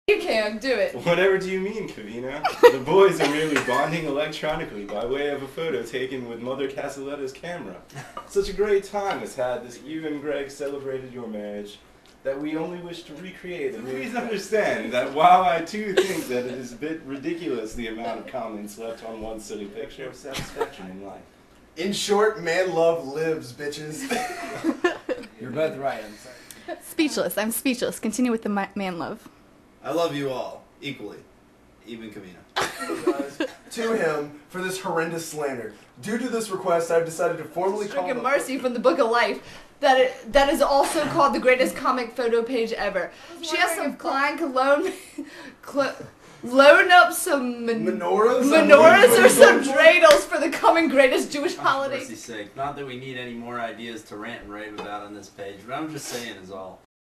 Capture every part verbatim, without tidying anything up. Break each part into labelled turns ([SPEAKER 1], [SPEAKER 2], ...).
[SPEAKER 1] You can, do it.
[SPEAKER 2] Whatever do you mean, Kavina? The boys are merely bonding electronically by way of a photo taken with Mother Castelletta's camera. Such a great time has had this you and Greg celebrated your marriage that we only wish to recreate. And please understand that while I too think that it is a bit ridiculous the amount of comments left on one silly picture of satisfaction in life.
[SPEAKER 3] In short, man love lives, bitches.
[SPEAKER 4] You're both right, I'm sorry.
[SPEAKER 1] Speechless. I'm speechless. Continue with the ma man love.
[SPEAKER 5] I love you all, equally. Even Kavina.
[SPEAKER 3] To him for this horrendous slander. Due to this request, I've decided to formally call
[SPEAKER 1] Stricken Marcy from the Book of Life. That it, that is also called the greatest comic photo page ever. She has some Klein Cologne, cl loan up some men
[SPEAKER 3] menorahs,
[SPEAKER 1] menorahs or some dreidels for the coming greatest Jewish holiday.
[SPEAKER 6] For mercy's sake, not that we need any more ideas to rant and rave about on this page, but I'm just saying is all.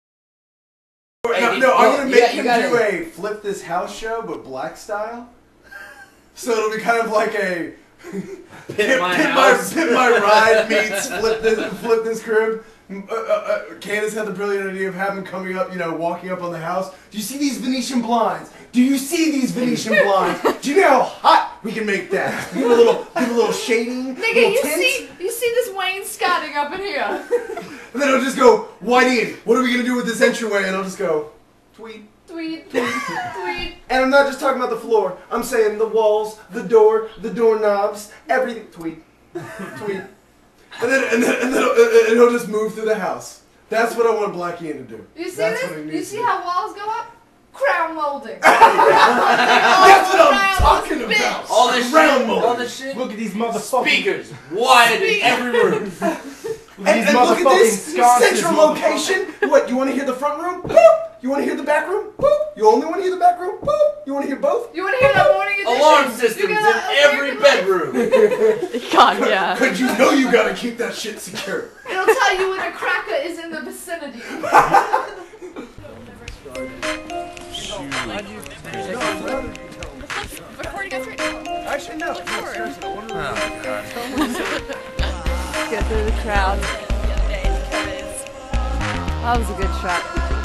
[SPEAKER 3] No, no, I'm gonna make him do a flip this house show, but black style. So it'll be kind of like a
[SPEAKER 6] Pit my
[SPEAKER 3] pit
[SPEAKER 6] house.
[SPEAKER 3] my, pit my ride meets flip this flip this crib. Uh, uh, uh, Candace had the brilliant idea of having coming up, you know, walking up on the house. Do you see these Venetian blinds? Do you see these Venetian blinds? Do you know how hot we can make that? Give a little, give a little shading.
[SPEAKER 1] Nigga,
[SPEAKER 3] little
[SPEAKER 1] you
[SPEAKER 3] tint.
[SPEAKER 1] see, you see this wainscoting up in here.
[SPEAKER 3] And then I'll just go, Whitey, what are we gonna do with this entryway? And I'll just go, tweet.
[SPEAKER 1] Tweet, tweet, tweet.
[SPEAKER 3] And I'm not just talking about the floor. I'm saying the walls, the door, the doorknobs, everything. Tweet, tweet. And then, and then, and then uh, and he'll just move through the house. That's what I want Black Ian to do.
[SPEAKER 1] You see
[SPEAKER 3] That's
[SPEAKER 1] this?
[SPEAKER 3] what he
[SPEAKER 1] You
[SPEAKER 3] needs
[SPEAKER 1] see
[SPEAKER 3] to do.
[SPEAKER 1] how walls go up? Crown molding.
[SPEAKER 3] That's what I'm talking
[SPEAKER 1] bitch.
[SPEAKER 3] about.
[SPEAKER 6] All this
[SPEAKER 3] Round
[SPEAKER 6] shit,
[SPEAKER 3] mold.
[SPEAKER 6] all this shit.
[SPEAKER 2] Look at these motherfuckers.
[SPEAKER 6] Speakers, wired in every room.
[SPEAKER 3] And, and look at this central location. What, you want to hear the front room? Boop. You want to hear the back room? Boop. You only want to hear the back room? Boop. You want to hear both?
[SPEAKER 1] You want to hear that morning edition?
[SPEAKER 6] Alarm systems in every bedroom.
[SPEAKER 1] God, yeah.
[SPEAKER 3] Because you know you gotta keep that shit secure.
[SPEAKER 1] It'll tell you when a cracker is in the vicinity. Recording us right now.
[SPEAKER 3] Actually, no.
[SPEAKER 1] Get through the crowd. That was a good shot.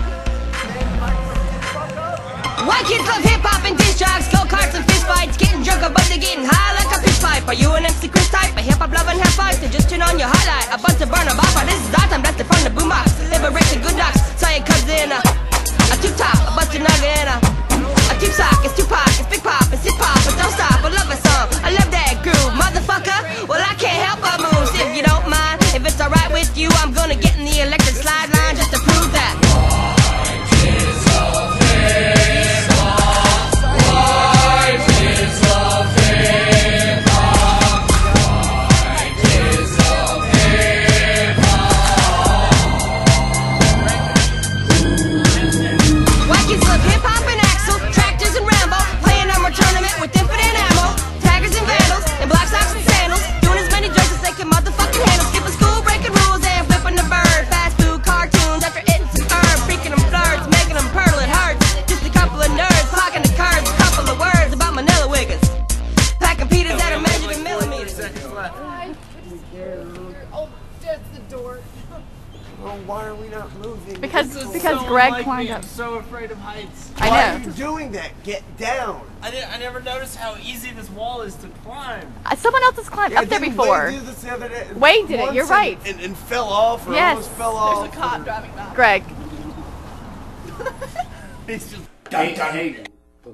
[SPEAKER 7] White kids love hip-hop and disc jogs, go-karts and fist fights, getting drunk but they're getting high like a pitch pipe. Are you an M C Chris type? A hip-hop loving half fight to just turn on your highlight. A bunch of burner bopper, this is our time, that's the from the boombox. Liberation good knocks, so it comes in a, a tube-top, a bunch of nugget and a, a tube sock. It's Tupac, it's Big Pop, it's hip-hop, but don't stop, I love a song, I love that groove, motherfucker. Well, I can't help but move, if you don't mind. If it's alright with you, I'm gonna get in the electric slide line just to prove that.
[SPEAKER 3] Well, why are we not moving?
[SPEAKER 1] Because
[SPEAKER 6] This is
[SPEAKER 1] because
[SPEAKER 6] so
[SPEAKER 1] Greg
[SPEAKER 6] unlike
[SPEAKER 1] climbed
[SPEAKER 6] me.
[SPEAKER 1] up.
[SPEAKER 6] I'm so afraid of heights.
[SPEAKER 1] I
[SPEAKER 3] Why
[SPEAKER 1] know.
[SPEAKER 3] are you doing that? Get down.
[SPEAKER 6] I, di I never noticed how easy this wall is to climb.
[SPEAKER 1] Uh, Someone else has climbed
[SPEAKER 3] Yeah,
[SPEAKER 1] up there
[SPEAKER 3] didn't
[SPEAKER 1] before.
[SPEAKER 3] Wade do this the other day?
[SPEAKER 1] Wade did it,
[SPEAKER 3] Once
[SPEAKER 1] you're
[SPEAKER 3] and-
[SPEAKER 1] right.
[SPEAKER 3] And, and fell off, or
[SPEAKER 1] Yes.
[SPEAKER 3] almost fell off.
[SPEAKER 1] There's a cop driving by. Greg.
[SPEAKER 6] He's just
[SPEAKER 4] Hate, hate.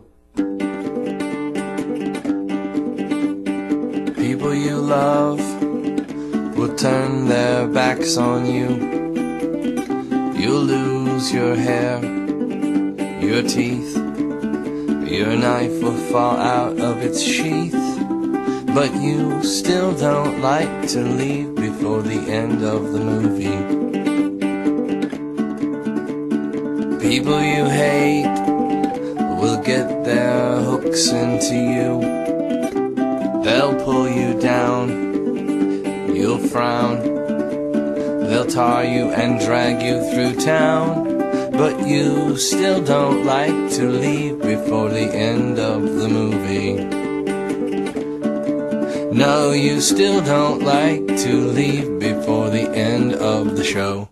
[SPEAKER 8] People you love will turn their backs on you. You'll lose your hair, your teeth, your knife will fall out of its sheath. But you still don't like to leave before the end of the movie. People you hate will get their hooks into you. They'll pull you down, you'll frown. They'll tar you and drag you through town. But you still don't like to leave before the end of the movie. No, you still don't like to leave before the end of the show.